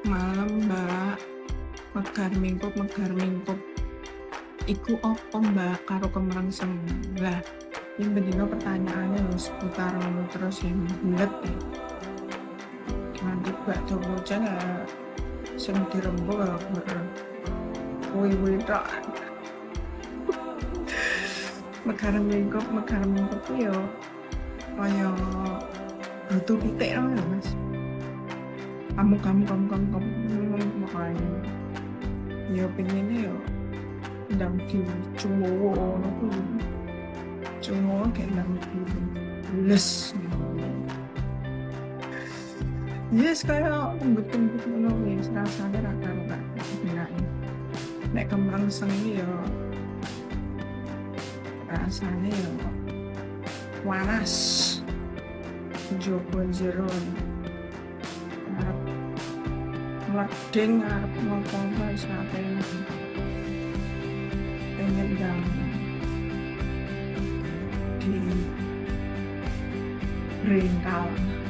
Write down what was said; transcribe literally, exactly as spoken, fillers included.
Malam, Mbak. Megar mingkup megar mingkup. Iku opo, Mbak, karo kemrengseng? Lah, iki bendina pertanyaane lho seputar ngono terus yang bulet ya. Nanti bakdo bocah ya sing dirembug ya bener. Kuwi-kuwi tok. Megar mingkup megar mingkup ku yo kaya butuh pitik ngono lho, Mas. Kamu kamu kamu kamu kamu makanya ya pengennya ya ndang dicuwowo ngono kuwi. Cuwowo kayak ndang les. Yes, kaya lembut-lembut ngono kuwi rasane ra karo tak benake. Nek kemrengseng iki ya rasane ya panas. Njaba jero. Arep mleding arep ngopo-opo wis ra pengen. Pengen ndang di rental.